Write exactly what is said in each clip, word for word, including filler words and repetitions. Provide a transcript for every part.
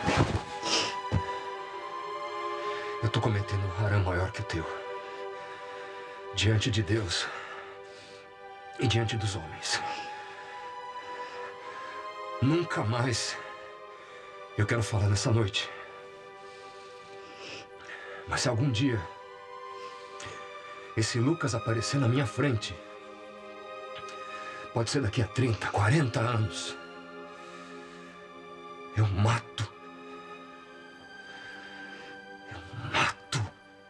Eu tô cometendo um harã maior que o teu. Diante de Deus e diante dos homens. Nunca mais eu quero falar nessa noite. Mas se algum dia esse Lucas aparecer na minha frente, pode ser daqui a trinta, quarenta anos, eu mato. Eu mato.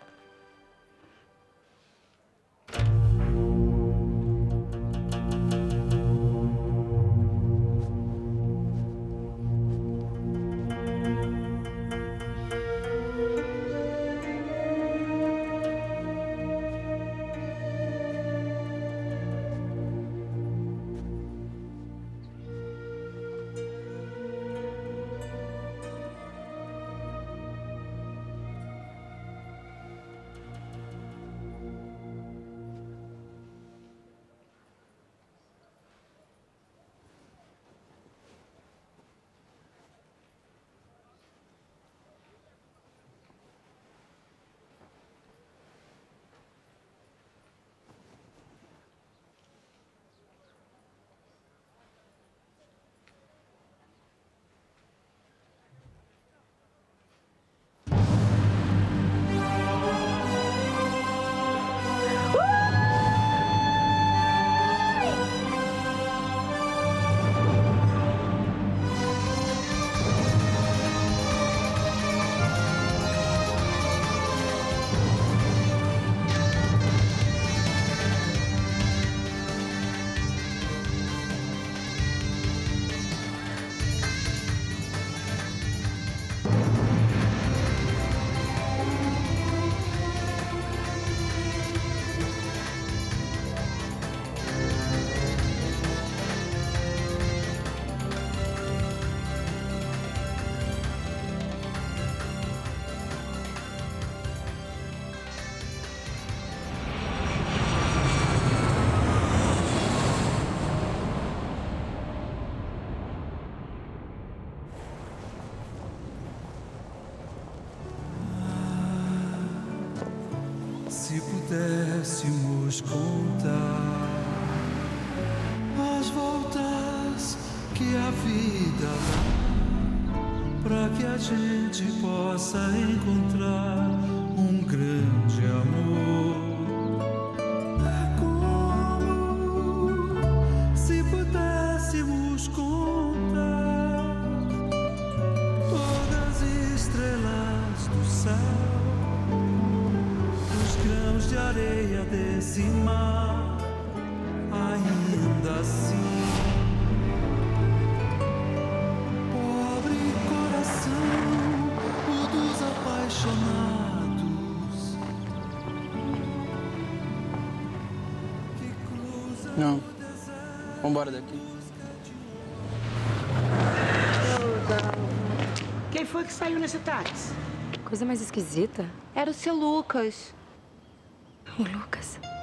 Se pudéssemos contar as voltas que a vida dá, para que a gente possa encontrar um grande amor. É como se pudéssemos contar todas as estrelas do céu, grãos de areia desse mar, ainda assim, pobre coração, o dos apaixonados, que cruza. Não, vambora daqui. Quem foi que saiu nesse táxi? Coisa mais esquisita. Era o seu Lucas. O Lucas.